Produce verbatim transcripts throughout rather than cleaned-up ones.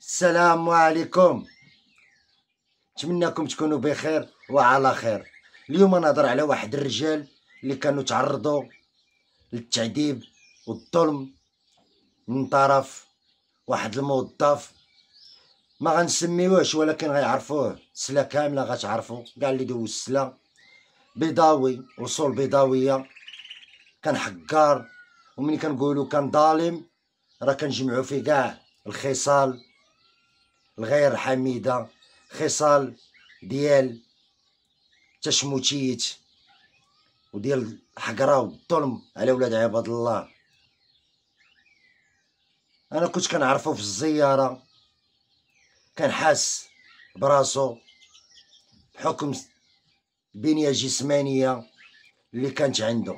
السلام عليكم. نتمنىكم تكونوا بخير وعلى خير. اليوم نهضر على واحد الرجال اللي كانوا تعرضوا للتعذيب والظلم من طرف واحد الموظف، ما غنسميوهش ولكن غيعرفوه، السلا كامله غتعرفوا كاع اللي دوز السلا. بيضاوي، وصول بيضاويه، كان حكار، وملي كنقولوا كان ظالم راه كنجمعوا فيه كاع الخصال الغير حميده، خصال ديال تشموتيت وديال الحقره والظلم على ولاد عباد الله. انا كنت كنعرفو في الزياره، كان حاس براسو بحكم البنيه الجسمانيه اللي كانت عنده،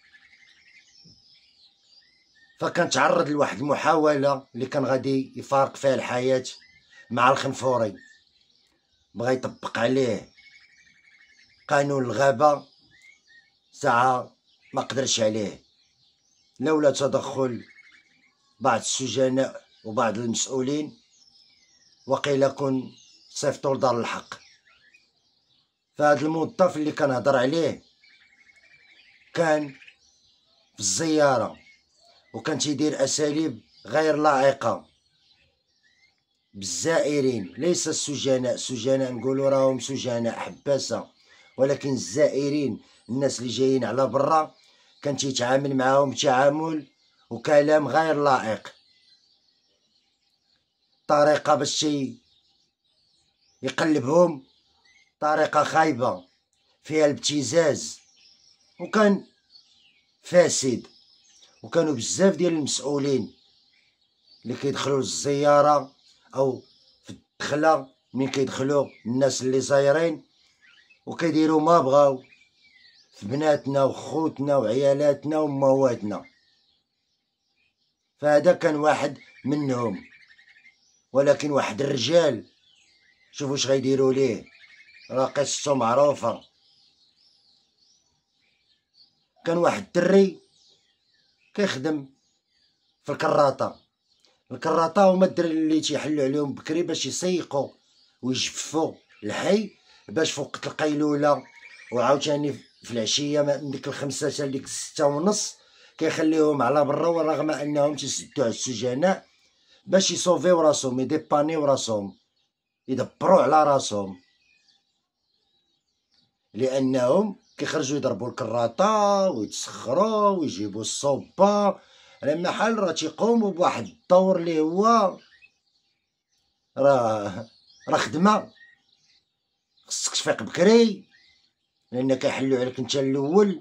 فكان تعرض لواحد المحاوله اللي كان غادي يفارق فيها الحياه مع الخنفوري، بغا يطبق عليه قانون الغابه، ساعه ما قدرش عليه لولا تدخل بعض السجناء وبعض المسؤولين، وقيل كن صيفطوا لدار الحق. فهاد الموظف اللي كنهضر عليه كان في الزياره وكان تيدير اساليب غير لائقه بالزائرين، ليس السجناء. السجناء نقولوا راهم سجناء حباسه، ولكن الزائرين الناس اللي جايين على برا كان تيتعامل معاهم تعامل وكلام غير لائق، طريقه باش يقلبهم طريقه خايبه فيها الابتزاز، وكان فاسد. وكانوا بزاف ديال المسؤولين اللي كيدخلوا للزياره او في الدخله من كيدخلوا الناس اللي زايرين وكيديروا ما بغاو في بناتنا وخوتنا وعيالاتنا ومواتنا. فهذا كان واحد منهم، ولكن واحد الرجال شوفوا واش غيديروا ليه، راه قصته معروفه. كان واحد الدري كيخدم في الكراطه. الكراطه هما الدراري اللي تيحلوا عليهم بكري باش يسيقوا ويجفوا الحي باش فوق القيلوله، وعاوتاني في العشيه من ديك الخمسه حتى لديك السته ونص كيخليوهم على برا، ورغم انهم تيسدوا على السجناء باش يصوفيو راسهم، يديبانيو راسهم، يدبروا على راسهم، لانهم كيخرجوا يضربوا الكراطه ويتسخروا ويجيبوا الصوبه على محل راه تيقوموا بواحد الدور اللي هو راه راه خدمه، خصك تفيق بكري لان كيحلوا عليك انت الاول.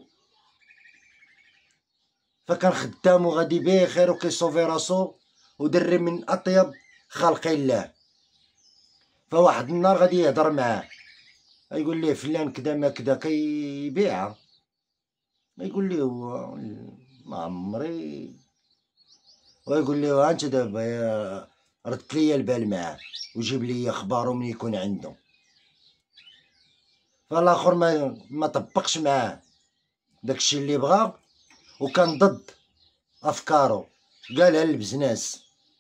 فكان خدام وغادي بخير وكيصوفي راسو ودري من اطيب خلق الله. فواحد النهار غادي يهضر معاه، يقول ليه فلان كدا ما كدا كيبيعها، يقول ليه هو ما عمري، ويقول ليه انت دابا ردت لي البال معاه وجيب لي اخبارو من يكون عنده. فالاخر ما ما طبقش معاه داكشي اللي بغا وكان ضد افكارو. قالها للبزناس،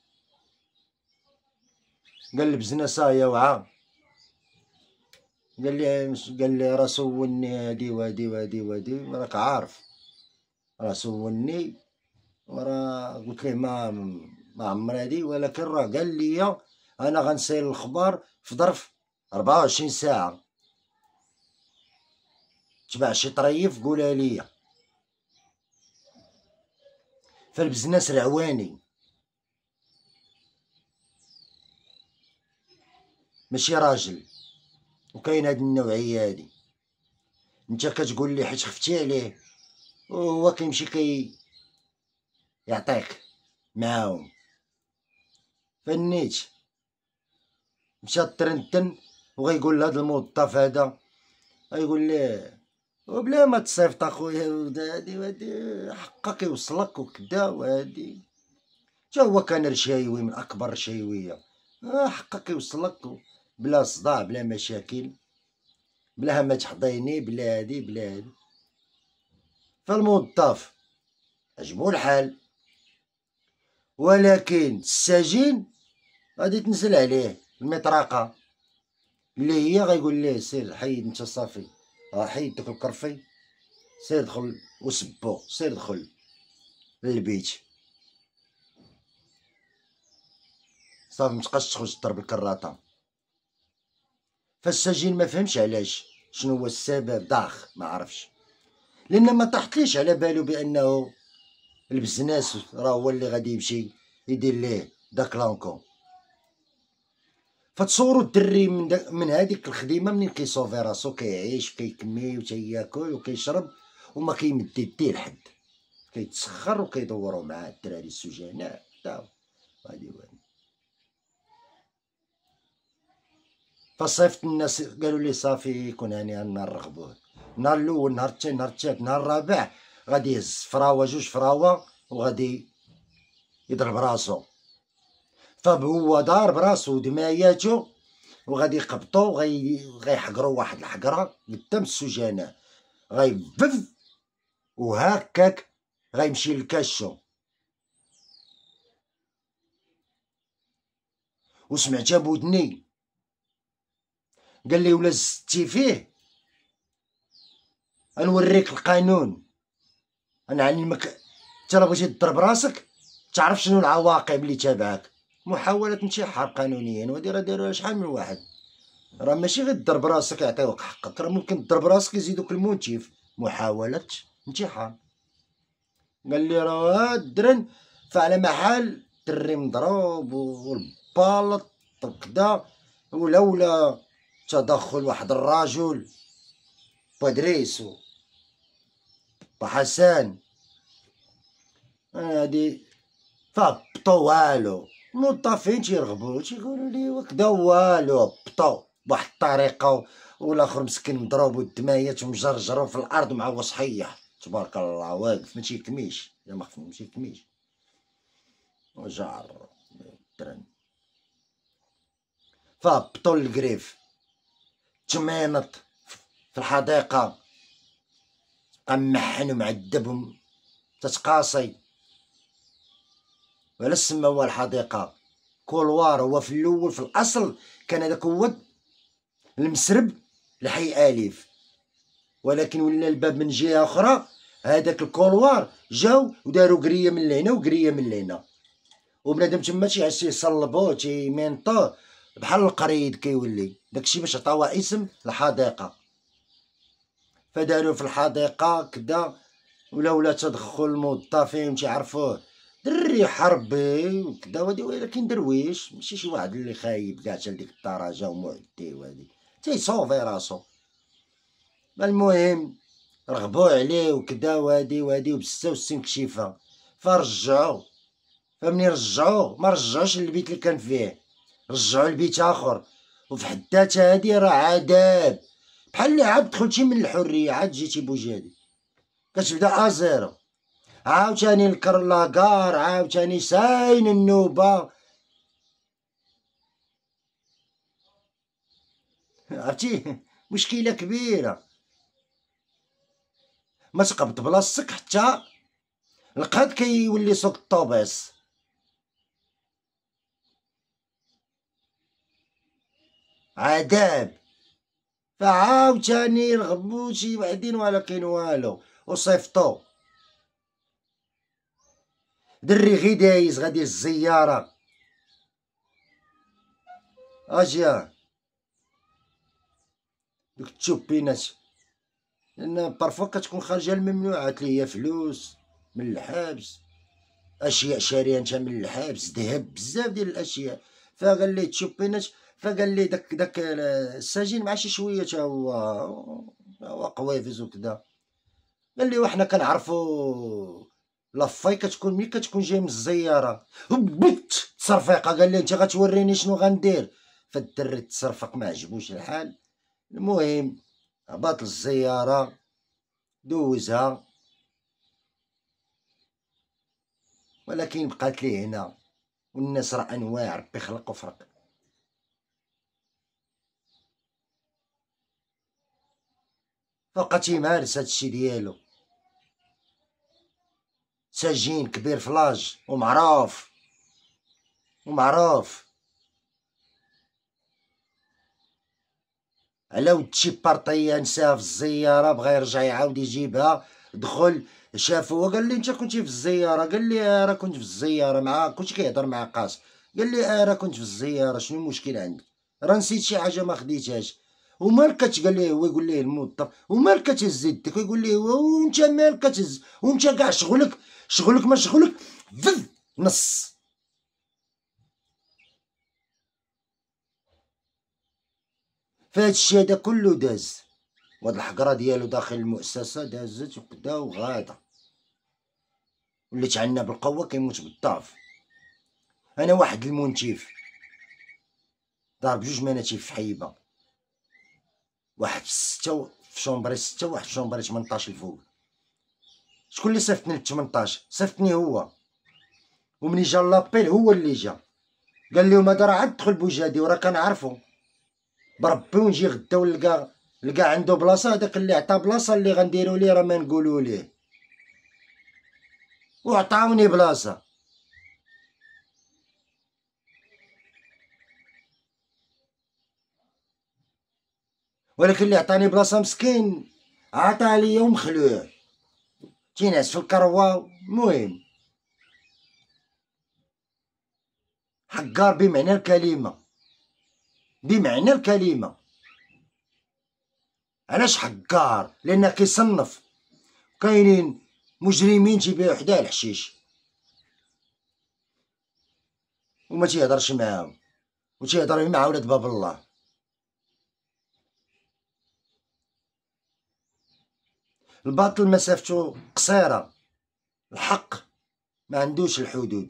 قال البزناس ها هي وعا، قال لي قال لي راه سولني هادي وهادي وهادي وهادي، راك عارف راه سولني وراه قلت ليه ما ما عمر هادي، ولكن راه قال لي انا غنسير الخبر في ظرف أربعة وعشرين ساعه، تبع شي طريف قولها ليا. فالبزناس العواني ماشي راجل، وكاين هاد النوعيه هادي. انت كتقول لي حيت خفتي عليه وهو كيمشي كي يعطيك معاهم. فنيت مشى ترنتن وغيقول لهاد الموظف هذا، غيقول ليه وبلا ما تصيفط اخويا هادي وهادي حقك يوصلك وكدا وهادي، حتى هو كان رشايوي من اكبر رشايويه، آه حقك يوصلك بلا صداع بلا مشاكل بلا ما تحضيني بلا هادي بلا هادي. فالموظف عجبو الحال، ولكن السجين غادي تنزل عليه المطرقه اللي هي غيقول ليه سير حيد انت صافي، ها حيد دوك الكرفي، سير دخل وسبو، سير دخل للبيت صافي، متبقاش تخرج تضرب الكراطه. فالسجين ما فهمش علاش، شنو هو السبب، داخ ما عرفش، لان ما طاحتليش على بالو بانه البزناس راه هو اللي غادي يمشي يدير ليه داك لانكو. فتصوروا الدري من, من هذيك الخديمه منين كيصوفي راسو كيعيش كيكمي وتياكل وكيشرب وما كيمد يديه لحد، كيتسخر وكيدوروا معاه الدراري السجناء تا هادي وهادي. فصيفط الناس قالوا لي صافي كون هاني نرغبوه. النهار الاول، النهار الثاني، النهار الثالث، النهار الرابع غادي يهز فراوه جوج فراوه وغادي يضرب راسو. فهو دار براسو دماياتو وغادي يقبطو غي غيحقرو واحد الحقره قدام السجناء، غيبف وهكاك غيمشي لكاشو. وسمعتها بودني قال لي ولا زدتي فيه غنوريك القانون، غنعلمك انت راه بغيتي تضرب راسك تعرف شنو العواقب اللي تابعك. محاولة انتحار قانونيا، وهادي راه داروها شحال من واحد، راه ماشي غير تضرب راسك يعطيوك حقك، راه ممكن تضرب راسك يزيدوك الموتيف، محاولة انتحار. قال لي راه الدرن فعلى محل دري مضروب والبالط وكدا، ولولا تدخل واحد الرجل بادريس وحسن هادي فهبطو والو. الموظفين تيرغبو تيقولوا لي وكدا والو، هبطو بواحد الطريقه، والاخر مسكين مضروب والدمايات مجرجرو في الارض مع هو صحيح تبارك الله واقف ما تيكميش، يا مخفي ما تيكميش وجار الدرن. فهبطو للكريف تمينط في الحديقه، بقى محن ومعذب تتقاصي. ولا سما هو الحديقه كولوار، هو في الاول في الاصل كان هذاك هو المسرب لحي اليف، ولكن ولا الباب من جهه اخرى. هذاك الكولوار جاو وداروا قريه من لهنا وقريه من لهنا، وبنادم تما تيعس يصلبوه تيمينطوه بحال القريد كيولي، داكشي باش عطاوها اسم الحديقه. فداروا في الحديقه كدا، ولا ولا تدخل الموظفين تيعرفوه دري حربي وكدا وهادي، ولكن درويش ماشي شي واحد اللي خايب كاع حتى لديك الدرجه ومعدي وهادي، تيصوفي راسو. المهم رغبو عليه وكدا وهادي وهادي وبزاف وستين كشيفه. فرجعو، فمني رجعوه ما رجعوش للبيت اللي كان فيه، رجعو لبيت اخر. وفي حد ذاتها هادي راه عذاب، بحال اللي عاد دخلتي من الحريه عاد جيتي بوجادي، كتبدا ازيرو. عاوتاني الكر لاكار، عاوتاني ساين النوبه. عرفتي مشكله كبيره. ما تقبض بلاصتك حتى القاد كيولي سوق الطوبيس. عذاب. فعاوتاني رغبو شي وحدين ولا كاين والو وصيفطو. دري غي دايز غادي الزياره اجيا دوك التشوبينات، لان بارفوا كتكون خارجه الممنوعات اللي هي فلوس من الحبس، اشياء شاريه انت من الحبس، ذهب، بزاف ديال الاشياء. فقال لي تشوبينات، فقال لي داك داك السجين مع شي شويه تا هو هو قوافز وكذا. قال لي وحنا كنعرفوا لافاي كتكون ملي كتكون جاي من الزياره هبط تصرفيقه. قال لي انت غتوريني شنو غندير. فالدري تصرفق ما عجبوش الحال. المهم هبط للزياره دوزها، ولكن بقات لي هنا، والناس راه انواع ربي خلق وفرق. فبقى تيمارس هادشي ديالو، سجين كبير فلاج ومعروف ومعروف على ود شي بارطيه نساها في الزياره، بغا يرجع يعاود يجيبها، دخل شافو قال لي انت كنتي في الزياره، قال لي اه راه كنت في الزياره مع كنت كيهضر مع قاس، قال لي اه راه كنت في الزياره، شنو المشكل عندك؟ راه نسيت شي حاجه ما خديتهاش. ومالك قال ليه هو، يقول ليه الموظف ومالك تهز يدك، ويقول ليه وانت مالك تهز، وانت كاع شغلك شغلك ما شغلك فذ نص. فهاد الشي هدا كله داز، وهاد الحقره ديالو داخل المؤسسه دازت وكدا وغادا، وليت عندنا بالقوه كيموت بالضعف. انا واحد المنتيف ضارب جوج مناتيف في حيبه، واحد في ستة في شومبري ستة وواحد في شومبري تمنطاش الفوق. شكون اللي صيفطني ل تمنطاش؟ صيفطني هو. ومني جا لابيل هو اللي جا قال لهم هذا راه عاد دخل بوجادي وراه كنعرفو بربي، ونجي غدا ونلقى لقى عنده بلاصه، هذاك اللي عطا بلاصه اللي غنديرو ليه راه ما نقولو ليه، وعطاوني بلاصه. ولكن اللي عطاني بلاصه مسكين عطا ليا ومخلوع تينعس في الكروه. المهم حقار بمعنى الكلمه، بمعنى الكلمه. علاش حقار؟ لان كيصنف. كاينين مجرمين تيبيعو حداه الحشيش وما تيهضرش معاهم، وتيهضر مع ولاد باب الله. الباطل مسافتو قصيره، الحق ما عندوش الحدود.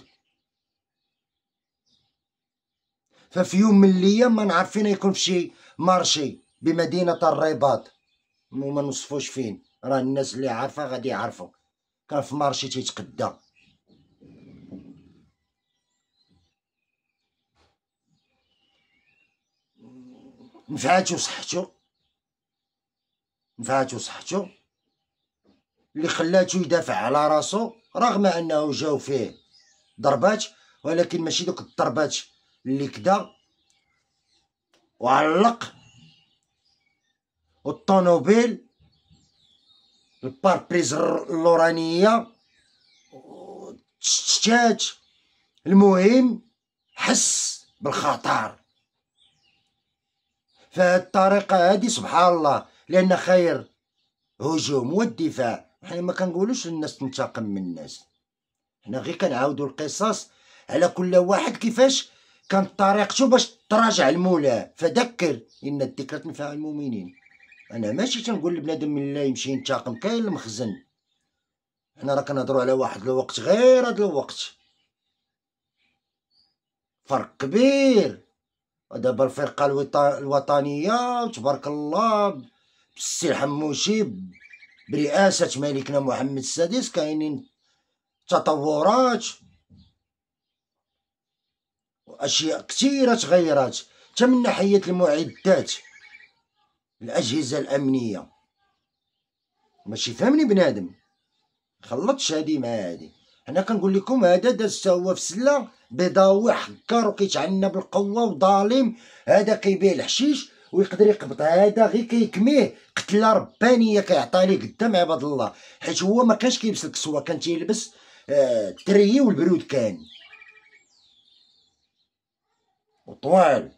ففي يوم من الايام ما نعرف فين يكون في شي مارشي بمدينه الرباط، وما نوصفوش فين، راه الناس اللي عارفه غادي يعرفوا. كان في مارشي تيتقدى، نفعاتو صحتو، نفعاتو صحتو اللي خلاتو يدافع على راسو رغم انه جاو فيه ضربات، ولكن ماشي دوك الضربات اللي كدا وعلق. والطونوبيل الباربريز اللورانيه تشتات. المهم حس بالخطر. فهاد الطريقه هادي سبحان الله، لان خير هجوم والدفاع. حنا ما كنقولوش للناس تنتقم من الناس، حنا غير كنعاودوا القصص على كل واحد كيفاش كانت طريقته باش تراجع المولاه. فذكر ان الذكرى تنفع المؤمنين. انا ماشي تنقول لبنادم من لا يمشي ينتقم، كاين المخزن. حنا راه كنهضروا على واحد الوقت، غير هذا الوقت فرق كبير. ودابا الفرقه الوطنيه تبارك الله بالسي حموشي برئاسه ملكنا محمد السادس كاينين تطورات واشياء كثيره تغيرات، حتى من ناحيه المعدات الاجهزه الامنيه. ماشي فهمني بنادم خلطش هادي مع هادي. انا كنقول لكم هذا داز هو في سله بيضاوي حكار وكيتعنى بالقوه وظالم. هذا كيبيع الحشيش ويقدر يقبض، هذا غير كيكميه قتله ربانيه كيعطى ليه قدام عباد الله، حيت هو ما كانش كيلبس الكسوه، كان تيلبس آه التريي والبرود كان وطوال.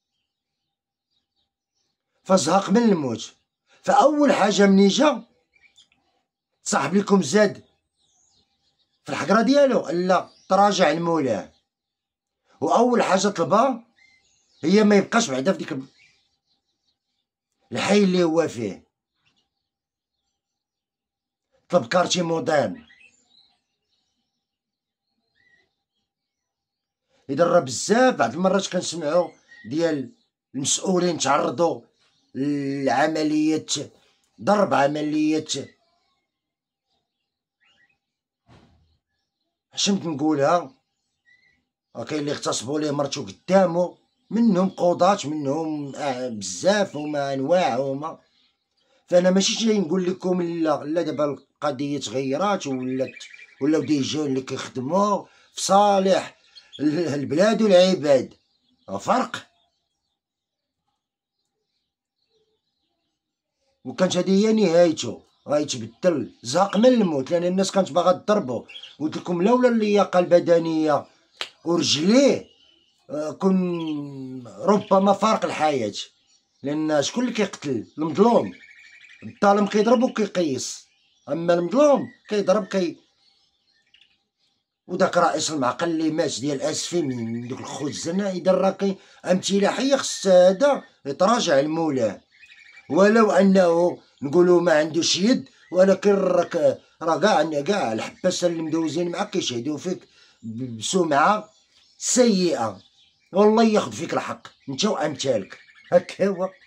فزهق من الموت. فاول حاجه مني جا صاحب لكم زاد في الحقره ديالو لا تراجع المولاه، واول حاجه طلبها هي ما يبقاش بعدا في ديك الحي اللي هو فيه. طلب كارتي موديرن يدرى بزاف. بعض المرات كنسمعوا ديال المسؤولين تعرضوا لعملية ضرب، عملية حشمت نقولها، وكاين اللي اغتصبوا ليه مرتو قدامو، منهم قضاة، منهم بزاف هما انواع هما. فانا ماشي جاي نقول لكم لا لا دابا القضيه تغيرات ولات ولاو دي جون اللي كيخدموا في صالح البلاد والعباد، فرق. وكانت هذه هي نهايته، غيتبدل، زهق من الموت، لان الناس كانت باغا تضربو. قلت لكم لولا اللياقه البدنيه ورجليه كن ربما فارق الحياه، لان شكون اللي كيقتل؟ المظلوم. الظالم كيضرب وكيقيس، اما المظلوم كيضرب كي. وداك رئيس المعقل اللي مات ديال اسفي من دوك الخزنه، اذا راه كاين امثله حيه، خص هذا يتراجع لمولاه. ولو انه نقولوا ما عندوش يد، ولكن راك راه كاع كاع الحباسه اللي مدوزين معاك كيشهدوا فيك بسمعه سيئه، والله ياخذ فيك الحق انت وامثالك. هكا هو.